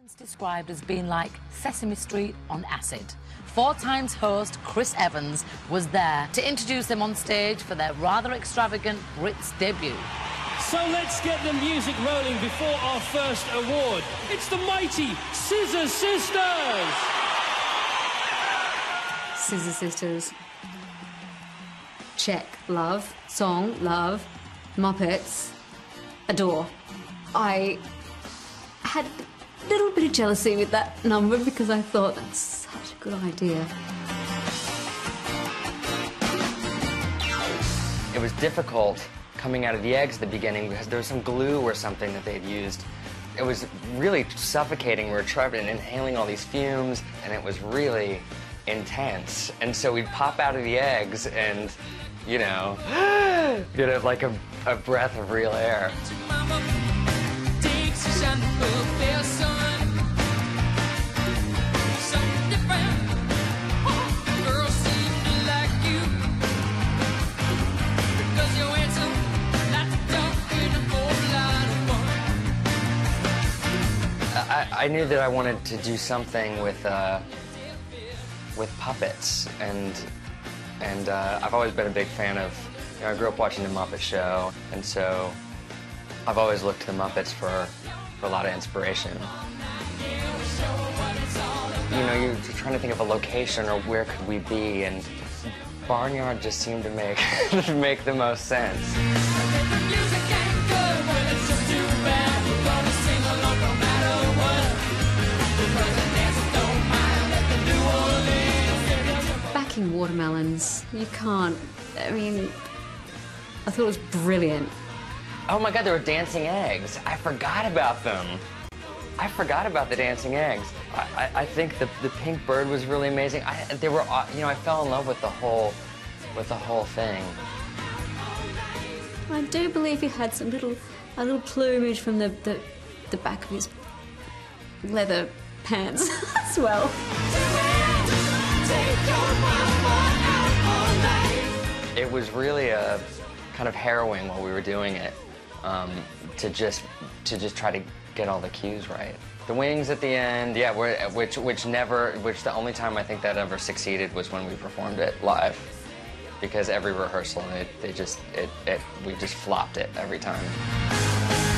It's described as being like Sesame Street on acid. 4 times host Chris Evans was there to introduce them on stage for their rather extravagant Brits debut. So let's get the music rolling before our first award. It's the mighty Scissor Sisters! Scissor Sisters. Check. Love. Song. Love. Muppets. Adore. I had a little bit of jealousy with that number because I thought that's such a good idea. It was difficult coming out of the eggs at the beginning because there was some glue or something that they'd used. It was really suffocating. We were trying inhaling all these fumes, and it was really intense. And so we'd pop out of the eggs and, you know, get like a breath of real air. I knew that I wanted to do something with puppets, and I've always been a big fan of. You know, I grew up watching the Muppet Show, and so I've always looked to the Muppets for a lot of inspiration. You know, you're trying to think of a location or where could we be, and Barnyard just seemed to make make the most sense. Watermelons, you can't. I mean, I thought it was brilliant. Oh my God, there were dancing eggs. I forgot about them. I forgot about the dancing eggs. I think the pink bird was really amazing. They were, you know, I fell in love with the whole thing. I do believe he had some a little plumage from the back of his leather pants as well. It was really a kind of harrowing while we were doing it, to just try to get all the cues right. The wings at the end, yeah, which the only time I think that ever succeeded was when we performed it live, because every rehearsal we just flopped it every time.